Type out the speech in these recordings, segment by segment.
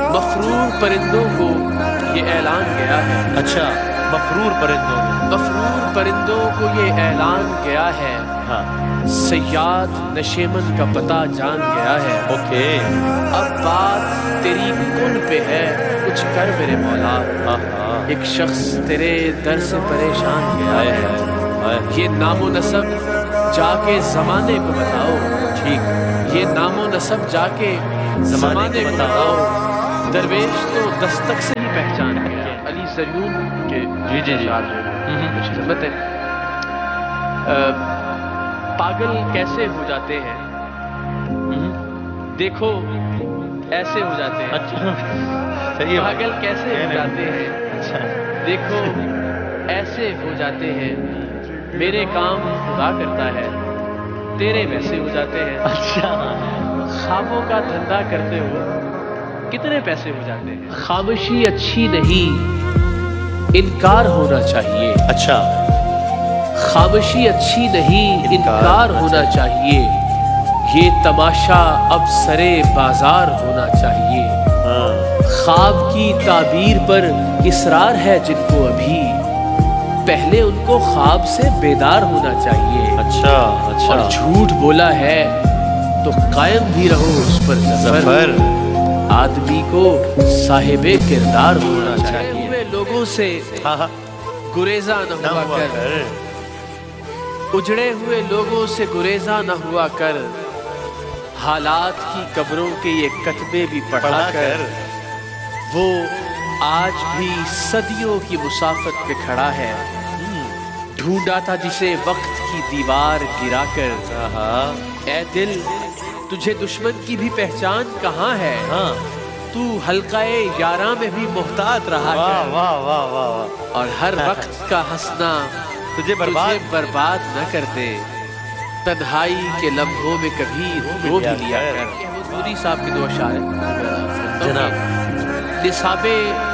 مفرور پرندوں کو یہ اعلان گیا ہے. اچھا، مفرور پرندوں کو یہ اعلان گیا ہے. ہاں، صیاد نشیمن کا پتہ جان گیا ہے. اوکے. اب بات تیری کن پہ ہے، کچھ کر میرے مولا. ایک شخص تیرے در سے پریشان گیا ہے. یہ نام و نسب جا کے زمانے کو بتاؤ. ٹھیک. یہ نام و نسب جا کے زمانے کو بتاؤ. درویش تو دستک سے ہی پہچان گیا. علی زریون کے جی خدمت ہے. پاگل کیسے ہو جاتے ہیں دیکھو ایسے ہو جاتے ہیں. اچھا، صحیح ہے. پاگل کیسے ہو جاتے ہیں اچھا، دیکھو ایسے ہو جاتے ہیں. میرے کام خدا کرتا ہے، تیرے ویسے ہو جاتے ہیں. اچھا. خوابوں کا دھندا کرتے ہو کتنے پیسے ہو جاتے ہیں. خاموشی اچھی نہیں، انکار ہونا چاہیے. اچھا، خاموشی اچھی نہیں، انکار ہونا چاہیے. یہ تماشا اب سرے بازار ہونا چاہیے. خواب کی تعبیر پر اصرار ہے جن کو ابھی، پہلے ان کو خواب سے بیدار ہونا چاہیے. اچھا. اور جھوٹ بولا ہے تو قائم بھی رہو اس پر ظفر. آدمی کو صاحب کردار ہونا چاہیے. لوگوں سے گریزاں نہ ہوا کر، اجڑے ہوئے لوگوں سے گریزاں نہ ہوا کر. حالات کی قبروں کے یہ کتبے بھی پڑھا کر. وہ آج بھی صدیوں کی مسافت پہ کھڑا ہے. ڈھونڈا تھا جسے وقت کی دیوار گرا کر. اے دل تجھے دشمن کی بھی پہچان کہاں ہے. تو حلقہ یاراں میں بھی محتاط رہا کر. اور ہر وقت کا ہنسنا تجھے برباد نہ کر دے. تنہائی کے لمحوں میں کبھی رو بھی لیا کر. پوری صاحب کے دو اشعار جناب. نصاب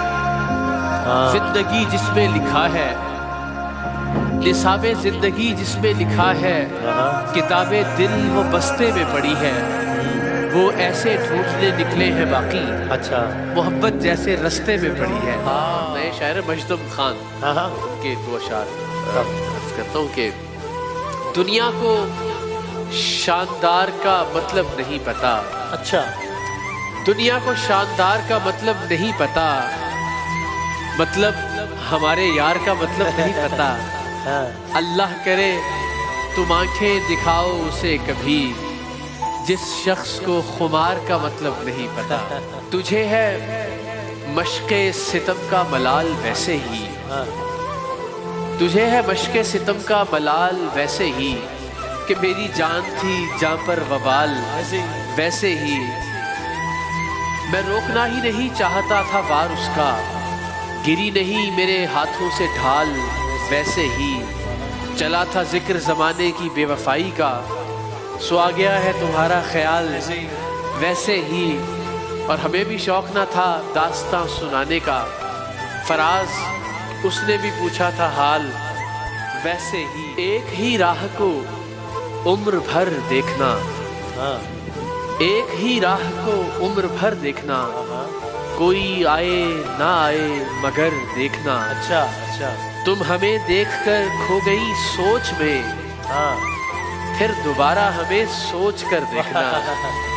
زندگی جس میں لکھا ہے، نصاب زندگی جس میں لکھا ہے، کتاب دل وہ بستے میں پڑی ہے. وہ ایسے ڈھونڈنے نکلے ہیں باقی، اچھا، محبت جیسے رستے میں پڑی ہے. نئے شاعر مجدم خان کے دو اشعار عرض کرتا ہوں کہ دنیا کو شاندار کا مطلب نہیں پتا. اچھا. دنیا کو شاندار کا مطلب نہیں پتا، مطلب ہمارے یار کا مطلب نہیں پتا. اللہ کرے تم آنکھیں دکھاؤ اسے کبھی، جس شخص کو خمار کا مطلب نہیں پتا. تجھے ہے مشق ستم کا ملال ویسے ہی، تجھے ہے مشق ستم کا ملال ویسے ہی کہ میری جان تھی جان پر وبال ویسے ہی. میں روکنا ہی نہیں چاہتا تھا وار اس کا، گری نہیں میرے ہاتھوں سے ڈھال ویسے ہی. چلا تھا ذکر زمانے کی بے وفائی کا، سو آ گیا ہے تمہارا خیال ویسے ہی. اور ہمیں بھی شوق نہ تھا داستاں سنانے کا، فراز اس نے بھی پوچھا تھا حال ویسے ہی. ایک ہی راہ کو عمر بھر دیکھنا، ایک ہی راہ کو عمر بھر دیکھنا، کوئی آئے نہ آئے مگر دیکھنا. اچھا. اچھا. تم ہمیں دیکھ کر کھو گئی سوچ میں، پھر دوبارہ ہمیں سوچ کر دیکھنا.